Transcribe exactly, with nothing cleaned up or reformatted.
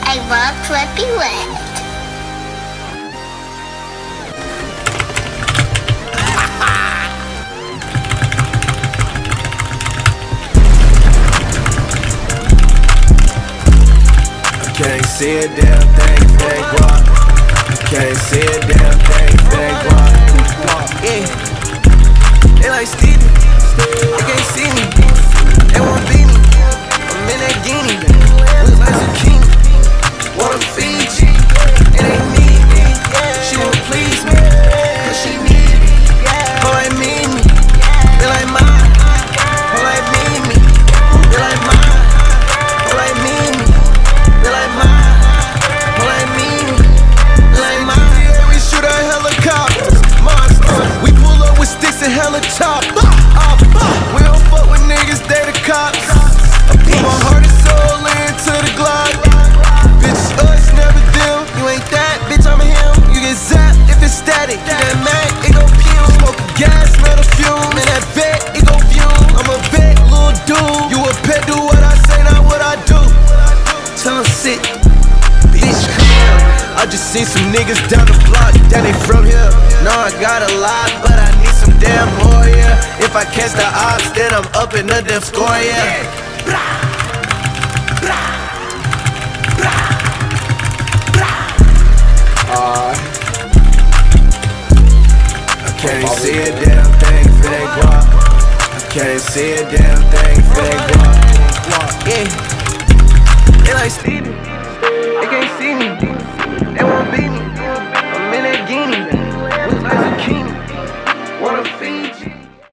I love Flippy Wet. Can't see a damn thing if it ain't guap. Can't see a damn thing if it ain't guap. Yeah, they like Stevie, they can't see me, they won't beat me. I'm in that guinea, look like zucchini. Wanna feed you, it ain't need me. She won't please me, cause she need me. Oh, like me, me, they like mine. Oh, like me, me, they like mine. Oh, like me, me. They like mine, oh like me, they like mine. Yeah, we shoot our helicopters, monsters. We pull up with sticks and helicopters. We don't fuck with niggas, they the cops. I put my heart and soul into the Glock. Bitch, it's us, never them. You ain't that, bitch, I'm him. You get zapped if it's static. You get mad, it go pew. Smoke gas, smell the fume. In that vet, it go fume. I'm a vet, little dude. You a pet, do what I say, not what I do. Tell them sit, bitch, come here. I just seen some niggas down the block, that ain't from here. No, I got a lot, but I need some damn more, yeah. If I catch the ops, then I'm up in the damn score, yeah. Uh, I can't see a damn thing if it ain't guap. I can't see a damn thing if it ain't guap. Yeah. They like Stevie, they can't see me, they won't be